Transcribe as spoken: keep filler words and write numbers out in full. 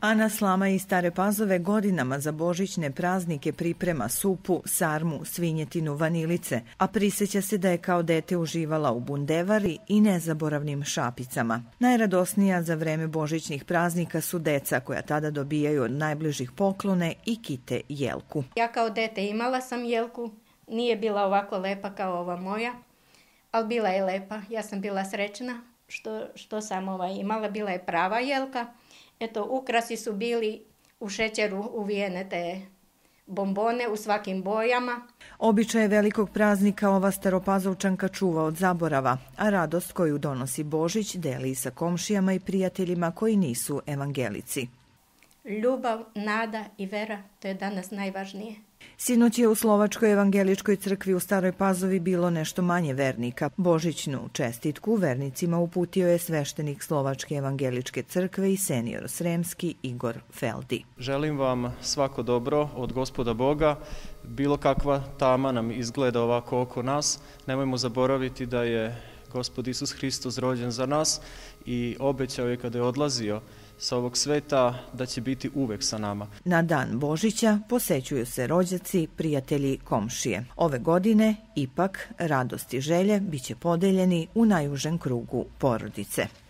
Ana Slama iz Stare Pazove godinama za božićne praznike priprema supu, sarmu, svinjetinu, vanilice, a prisjeća se da je kao dete uživala u bundevari i nezaboravnim šapicama. Najradosnija za vreme božićnih praznika su deca koja tada dobijaju od najbližih poklone i kite jelku. Ja kao dete imala sam jelku, nije bila ovako lepa kao ova moja, ali bila je lepa. Ja sam bila srećna što, što sam ovaj imala, bila je prava jelka. Eto, ukrasi su bili u šećeru uvijene te bombone u svakim bojama. Običaje velikog praznika ova Staropazovčanka čuva od zaborava, a radost koju donosi Božić deli sa komšijama i prijateljima koji nisu evangelici. Ljubav, nada i vera, to je danas najvažnije. Sinoć je u Slovačkoj evangeličkoj crkvi u Staroj Pazovi bilo nešto manje vernika. Božićnu čestitku vernicima uputio je sveštenik Slovačke evangeličke crkve i senior sremski Igor Feldi. Želim vam svako dobro od Gospoda Boga. Bilo kakva tama nam izgleda ovako oko nas, nemojmo zaboraviti da je Gospod Isus Hristos rođen za nas i obećao je kada je odlazio sa ovog sveta da će biti uvek sa nama. Na dan Božića posećuju se rođaci, prijatelji, komšije. Ove godine, ipak, radost i želje biće podeljeni u najužem krugu porodice.